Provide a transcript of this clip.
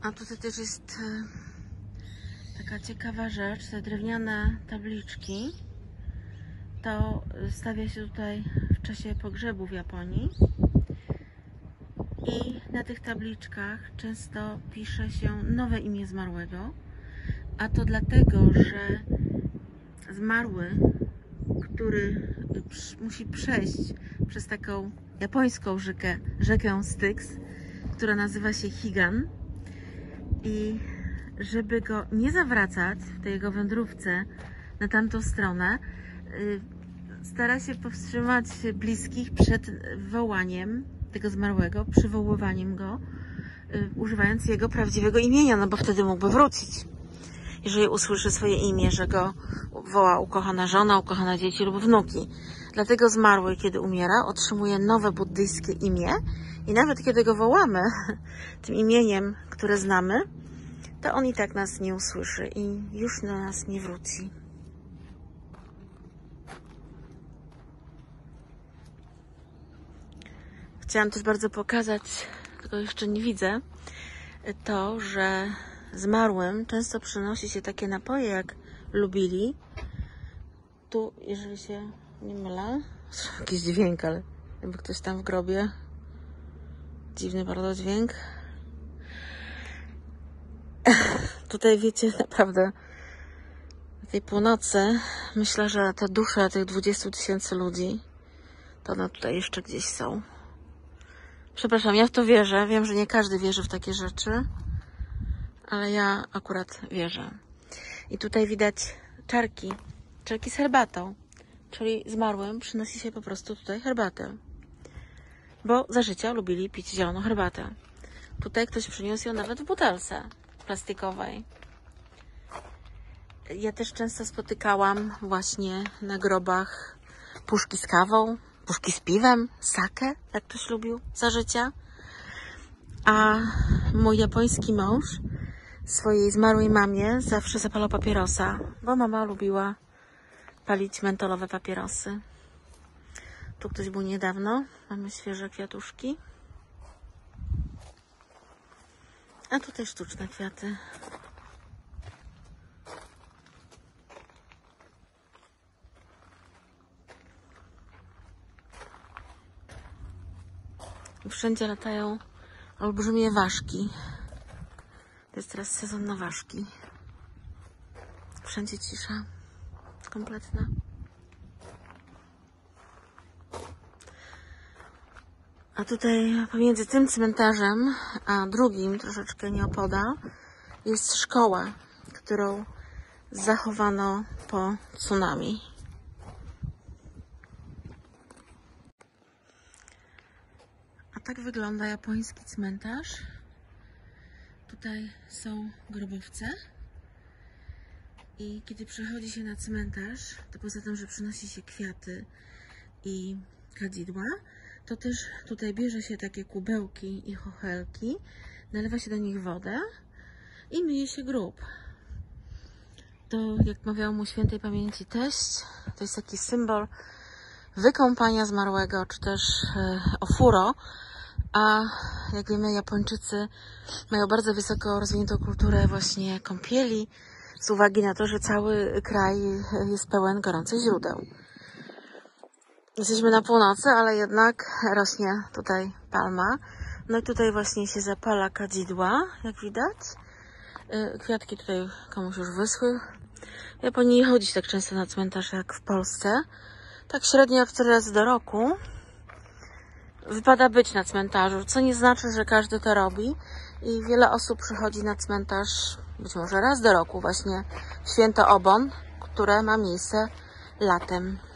A tutaj też jest taka ciekawa rzecz, te drewniane tabliczki. To stawia się tutaj w czasie pogrzebu w Japonii. I na tych tabliczkach często pisze się nowe imię zmarłego. A to dlatego, że zmarły, który musi przejść przez taką japońską rzekę Styx, która nazywa się Higan, i żeby go nie zawracać w tej jego wędrówce na tamtą stronę, stara się powstrzymać bliskich przed wołaniem tego zmarłego, przywoływaniem go, używając jego prawdziwego imienia, no bo wtedy mógłby wrócić. Jeżeli usłyszy swoje imię, że go woła ukochana żona, ukochane dzieci lub wnuki. Dlatego zmarły, kiedy umiera, otrzymuje nowe buddyjskie imię i nawet kiedy go wołamy tym imieniem, które znamy, to on i tak nas nie usłyszy i już do nas nie wróci. Chciałam też bardzo pokazać, tylko jeszcze nie widzę, to, że zmarłym często przynosi się takie napoje, jak lubili. Tu, jeżeli się nie mylę, jakiś dźwięk, ale jakby ktoś tam w grobie. Dziwny bardzo dźwięk. Tutaj wiecie, naprawdę na tej północy myślę, że te dusze tych 20 000 ludzi, to one tutaj jeszcze gdzieś są. Przepraszam, ja w to wierzę. Wiem, że nie każdy wierzy w takie rzeczy, ale ja akurat wierzę. I tutaj widać czarki z herbatą, czyli zmarłym przynosi się po prostu tutaj herbatę, bo za życia lubili pić zieloną herbatę. Tutaj ktoś przyniósł ją nawet w butelce plastikowej. Ja też często spotykałam właśnie na grobach puszki z kawą, puszki z piwem, sake, jak ktoś lubił za życia. A mój japoński mąż swojej zmarłej mamie zawsze zapalał papierosa, bo mama lubiła palić mentolowe papierosy. Tu ktoś był niedawno, mamy świeże kwiatuszki. A tutaj sztuczne kwiaty. Wszędzie latają olbrzymie ważki. To jest teraz sezon na ważki. Wszędzie cisza kompletna. A tutaj pomiędzy tym cmentarzem a drugim, troszeczkę nieopodal, jest szkoła, którą zachowano po tsunami. A tak wygląda japoński cmentarz. Tutaj są grobowce. I kiedy przychodzi się na cmentarz, to poza tym, że przynosi się kwiaty i kadzidła, to też tutaj bierze się takie kubełki i chochelki, nalewa się do nich wodę i myje się grób. To, jak mawiał mu świętej pamięci teść, to jest taki symbol wykąpania zmarłego, czy też ofuro. A jak wiemy, Japończycy mają bardzo wysoko rozwiniętą kulturę właśnie kąpieli, z uwagi na to, że cały kraj jest pełen gorących źródeł. Jesteśmy na północy, ale jednak rośnie tutaj palma. No i tutaj właśnie się zapala kadzidła, jak widać. Kwiatki tutaj komuś już wyschły. W Japonii nie chodzi tak często na cmentarz jak w Polsce. Tak średnio 4 razy do roku wypada być na cmentarzu, co nie znaczy, że każdy to robi. I wiele osób przychodzi na cmentarz być może raz do roku, właśnie w święto Obon, które ma miejsce latem.